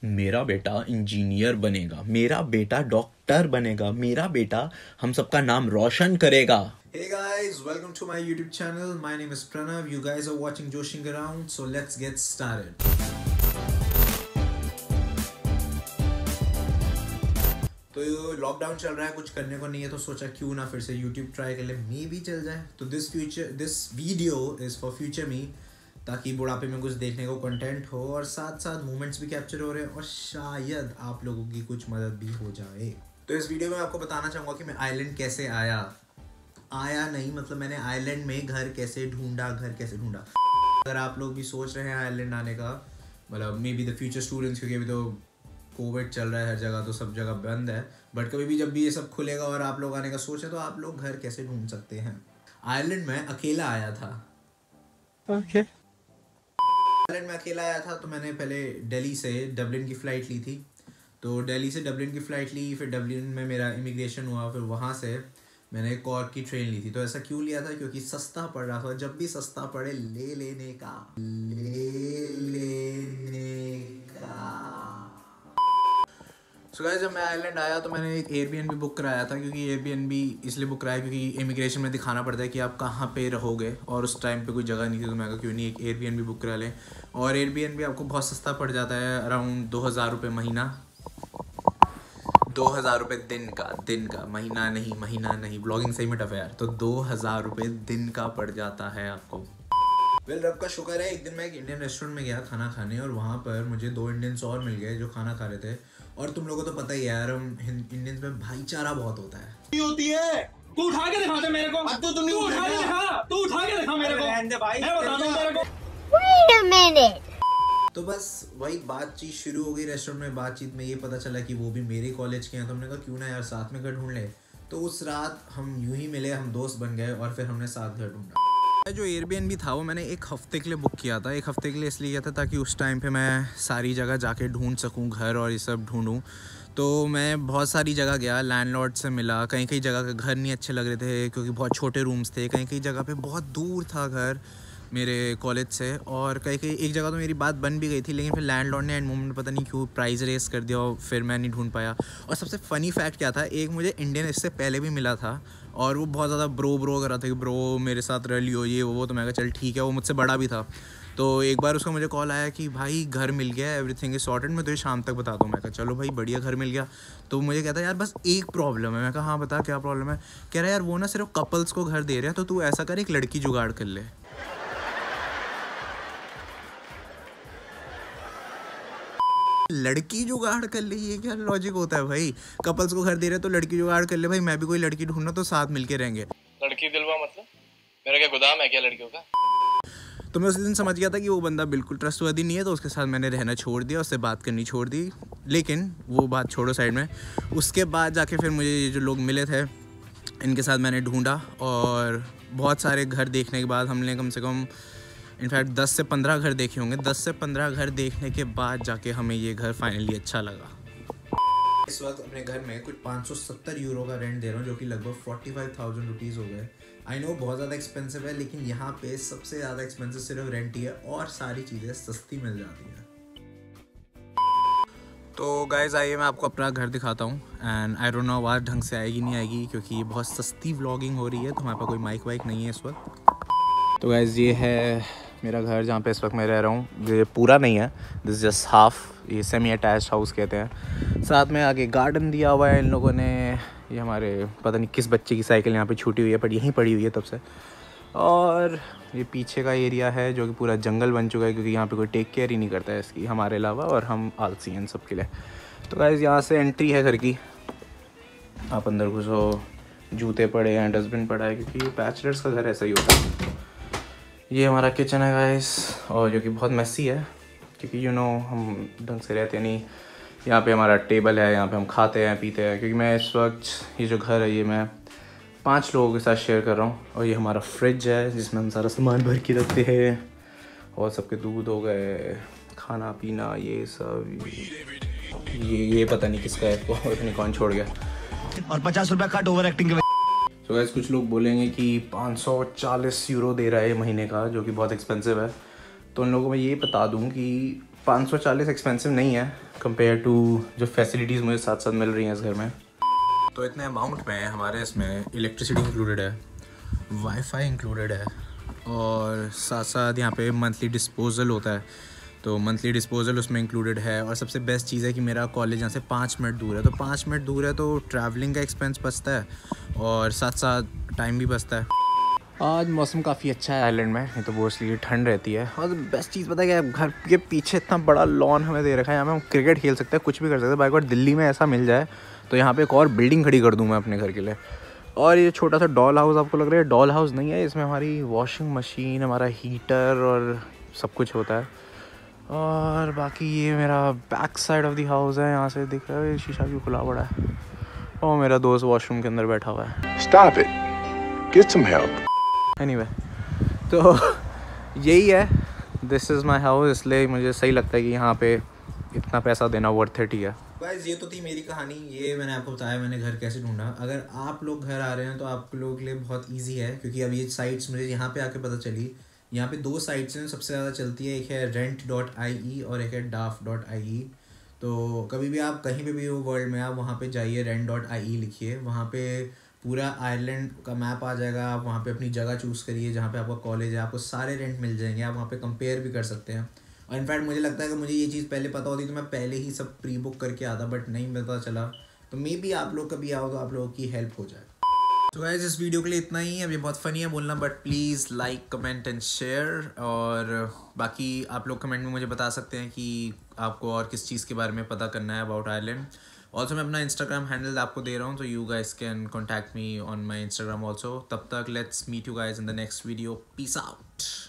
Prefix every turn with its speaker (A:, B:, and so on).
A: मेरा बेटा इंजीनियर बनेगा, मेरा बेटा डॉक्टर बनेगा, मेरा बेटा हम सबका नाम रोशन करेगा।
B: Hey guys, welcome to my YouTube channel. My name is Pranav. You guys are watching Joshing Around, so let's get started. तो लॉकडाउन चल रहा है, कुछ करने को नहीं है, तो सोचा क्यों ना फिर से YouTube ट्राई कर ले, मे भी चल जाए। तो this video is for future me, ताकि बुढ़ापे में कुछ देखने को कंटेंट हो और साथ साथ मोमेंट्स भी कैप्चर हो रहे हैं और शायद आप लोगों की कुछ मदद भी हो जाए। तो इस वीडियो में आपको बताना चाहूँगा कि मैं आइलैंड कैसे आया नहीं, मतलब मैंने आइलैंड में घर कैसे ढूंढा। अगर आप लोग भी सोच रहे हैं आइलैंड आने का, मतलब maybe the future students, क्योंकि अभी तो कोविड चल रहा है हर जगह, तो सब जगह बंद है, बट कभी भी जब भी ये सब खुलेगा और आप लोग आने का सोचें तो आप लोग घर कैसे ढूंढ सकते हैं। आइलैंड में अकेला आया था। आइलैंड में अकेला आया था तो मैंने पहले दिल्ली से डबलिन की फ़्लाइट ली थी। तो दिल्ली से डबलिन की फ़्लाइट ली, फिर डबलिन में मेरा इमिग्रेशन हुआ, फिर वहाँ से मैंने कॉर्क की ट्रेन ली थी। तो ऐसा क्यों लिया था? क्योंकि सस्ता पड़ रहा था। जब भी सस्ता पड़े ले लेने का। सो गाइस, जब मैं आइलैंड आया तो मैंने एक एयरबीएनबी बुक कराया था, क्योंकि एयरबीएनबी इसलिए बुक कराया क्योंकि इमिग्रेशन में दिखाना पड़ता है कि आप कहाँ पे रहोगे, और उस टाइम पे कोई जगह नहीं थी, तो मैं कहा क्यों नहीं एक एयरबीएनबी बुक करा लें। और एयरबीएनबी आपको बहुत सस्ता पड़ जाता है, अराउंड 2000 रुपये महीना। 2000 रुपये दिन का, महीना नहीं, ब्लॉगिंग सही में टफ है यार। तो 2000 रुपये दिन का पड़ जाता है आपको। वेल, रब का शुक्र है, एक दिन मैं एक इंडियन रेस्टोरेंट में गया खाना खाने, और वहाँ पर मुझे 2 इंडियंस और मिल गए जो खाना खा रहे थे। और तुम लोगों को तो पता ही है यार, हम इंडियंस में भाईचारा बहुत होता है।
C: होती है। तू उठा के दिखा दे मेरे को। अब तू उठा के दिखा मेरे को। रहने दे भाई, मैं बता दूं तेरे को।
D: Wait a minute.
B: तो बस वही बातचीत शुरू हो गई रेस्टोरेंट में। बातचीत में ये पता चला कि वो भी मेरे कॉलेज के हैं, तो हमने कहा क्यों ना यार साथ में घर ढूंढ ले। तो उस रात हम यूं ही मिले, हम दोस्त बन गए, और फिर हमने साथ घर ढूंढा। जो एयरबीएनबी था वो मैंने 1 हफ्ते के लिए बुक किया था। 1 हफ्ते के लिए इसलिए किया था ताकि उस टाइम पे मैं सारी जगह जाके ढूंढ सकूं, घर और ये सब ढूंढूं। तो मैं बहुत सारी जगह गया, लैंडलॉर्ड से मिला। कहीं जगह के घर नहीं अच्छे लग रहे थे क्योंकि बहुत छोटे रूम्स थे। कहीं जगह पे बहुत दूर था घर मेरे कॉलेज से, और एक जगह तो मेरी बात बन भी गई थी, लेकिन फिर लैंडलॉर्ड ने एंड मोमेंट पता नहीं क्यों प्राइस रेस कर दिया, और फिर मैं नहीं ढूंढ पाया। और सबसे फ़नी फैक्ट क्या था, एक मुझे इंडियन इससे पहले भी मिला था, और वो बहुत ज़्यादा ब्रो कर रहा था कि ब्रो मेरे साथ रह लियो ये वो। तो मैं कहा चल ठीक है, वो मुझसे बड़ा भी था। तो एक बार उसका मुझे कॉल आया कि भाई घर मिल गया, एवरीथिंग इज सॉर्टेड, मैं तुझे शाम तक बता दूँ। मैं कहा चलो भाई बढ़िया, घर मिल गया। तो मुझे कहता यार बस एक प्रॉब्लम है। मैं कहा हाँ बता क्या प्रॉब्लम है। कह रहा यार वो ना सिर्फ कपल्स को घर दे रहे हैं, तो तू ऐसा कर एक लड़की जुगाड़ कर ले। लड़की जुगाड़ कर ले, ये क्या लॉजिक होता है भाई? कपल्स को घर दे रहे तो लड़की जुगाड़ कर ले भाई, मैं भी कोई लड़की ढूंढना तो साथ मिलके रहेंगे।
C: लड़की दिलवा मतलब मेरा क्या गोदाम है क्या लड़कियों का?
B: तो मैं उस दिन समझ गया था कि वो बंदा बिल्कुल ट्रस्टवर्दी नहीं है, तो उसके साथ मैंने रहना छोड़ दिया, उससे बात करनी छोड़ दी। लेकिन वो बात छोड़ो साइड में। उसके बाद जाके फिर मुझे ये जो लोग मिले थे इनके साथ मैंने ढूंढा, और बहुत सारे घर देखने के बाद हमने कम से कम इनफैक्ट 10 से 15 घर देखे होंगे। 10 से 15 घर देखने के बाद जाके हमें ये घर फाइनली अच्छा लगा। इस वक्त अपने घर में कुछ 570 यूरो का रेंट दे रहा हूँ, जो कि लगभग 45,000 रुपीज़ हो गए। आई नो बहुत ज़्यादा एक्सपेंसिव है, लेकिन यहाँ पे सबसे ज़्यादा एक्सपेंसिव सिर्फ रेंट ही है, और सारी चीज़ें सस्ती मिल जाती हैं। तो गाइज़ आइए मैं आपको अपना घर दिखाता हूँ, एंड आई डोंट नो आवाज़ ढंग से आएगी नहीं आएगी, क्योंकि ये बहुत सस्ती व्लॉगिंग हो रही है, तो हमारे पास कोई माइक वाइक नहीं है इस वक्त। तो गाइज़ ये है मेरा घर जहाँ पे इस वक्त मैं रह रहा हूँ। ये पूरा नहीं है, दिस जस्ट हाफ, ये सेमी अटैच्ड हाउस कहते हैं। साथ में आगे गार्डन दिया हुआ है इन लोगों ने। ये हमारे पता नहीं किस बच्चे की साइकिल यहाँ पे छूटी हुई है, पर यहीं पड़ी हुई है तब से। और ये पीछे का एरिया है जो कि पूरा जंगल बन चुका है, क्योंकि यहाँ पे कोई टेक केयर ही नहीं करता है इसकी हमारे अलावा, और हम आलसी हैं सब के लिए। तो गाइस यहाँ से एंट्री है घर की, आप अंदर घुसो, जूते पड़े हैं, डस्टबिन पड़ा है, क्योंकि बैचलर्स का घर ऐसा ही होता है। ये हमारा किचन है गाइस, और जो कि बहुत मेसी है, क्योंकि हम ढंग से रहते नहीं। यहाँ पे हमारा टेबल है, यहाँ पे हम खाते हैं पीते हैं, क्योंकि मैं इस वक्त ये जो घर है ये मैं 5 लोगों के साथ शेयर कर रहा हूँ। और ये हमारा फ्रिज है जिसमें हम सारा सामान भर के रखते हैं, और सबके दूध हो गए, खाना पीना ये सब। ये पता नहीं किसका है, इसको इतनी कौन छोड़ गया।
E: और 50 रुपया कट ओवर एक्टिंग के।
B: तो गाइस कुछ लोग बोलेंगे कि 540 यूरो दे रहा है महीने का, जो कि बहुत एक्सपेंसिव है। तो उन लोगों को मैं ये बता दूं कि 540 एक्सपेंसिव नहीं है कंपेयर टू जो फैसिलिटीज़ मुझे साथ साथ मिल रही हैं इस घर में। तो इतने अमाउंट में हमारे इसमें इलेक्ट्रिसिटी इंक्लूडेड है, वाईफाई इंक्लूडेड है और साथ साथ यहाँ पे मंथली डिस्पोजल होता है, तो मंथली डिस्पोजल उसमें इंक्लूडेड है। और सबसे बेस्ट चीज़ है कि मेरा कॉलेज यहाँ से 5 मिनट दूर है, तो 5 मिनट दूर है तो ट्रैवलिंग का एक्सपेंस बचता है और साथ साथ टाइम भी बचता है। आज मौसम काफ़ी अच्छा है आइलैंड में, नहीं तो मोस्टली ठंड रहती है। और बेस्ट चीज़ पता है क्या, घर के पीछे इतना बड़ा लॉन हमें दे रखा है, यहाँ पे हम क्रिकेट खेल सकते हैं, कुछ भी कर सकते हैं। बाइक और दिल्ली में ऐसा मिल जाए तो यहाँ पे एक और बिल्डिंग खड़ी कर दूँ मैं अपने घर के लिए। और ये छोटा सा डॉल हाउस आपको लग रहा है, डॉल हाउस नहीं है, इसमें हमारी वॉशिंग मशीन, हमारा हीटर और सब कुछ होता है। और बाकी ये मेरा back side of the house है, यहाँ से दिख रहा है, शीशा भी खुला पड़ा है और मेरा दोस्त वॉशरूम के अंदर बैठा हुआ है।
F: Stop it. Get some help.
B: Anyway तो यही है, दिस इज़ माई हाउस, इसलिए मुझे सही लगता है कि यहाँ पे इतना पैसा देना वर्थ इट ही है। गाइस ये तो थी मेरी कहानी, ये मैंने आपको बताया मैंने घर कैसे ढूंढा। अगर आप लोग घर आ रहे हैं तो आप लोगों के लिए बहुत इजी है, क्योंकि अब ये साइट्स मुझे यहाँ पे आके पता चली। यहाँ पे 2 साइट्स हैं सबसे ज़्यादा चलती है, एक है rent.ie और एक है daft.ie। तो कभी भी आप कहीं पे भी हो वर्ल्ड में, आप वहाँ पे जाइए, rent.ie लिखिए, वहाँ पे पूरा आयरलैंड का मैप आ जाएगा। आप वहाँ पे अपनी जगह चूज़ करिए जहाँ पे आपका कॉलेज है, आपको सारे रेंट मिल जाएंगे, आप वहाँ पे कंपेयर भी कर सकते हैं। और इनफैक्ट मुझे लगता है कि मुझे ये चीज़ पहले पता होती तो मैं पहले ही सब प्री बुक करके आता, बट नहीं पता चला। तो मे बी आप लोग कभी आओ तो आप लोगों की हेल्प हो जाए। तो गाइस इस वीडियो के लिए इतना ही। अब ये बहुत फ़नी है बोलना, but please like comment and share. और बाकी आप लोग कमेंट में मुझे बता सकते हैं कि आपको और किस चीज़ के बारे में पता करना है अबाउट आयरलैंड। ऑल्सो मैं अपना इंस्टाग्राम हैंडल आपको दे रहा हूँ, तो you guys can contact me on my Instagram also. तब तक let's meet you guys in the next video. Peace out.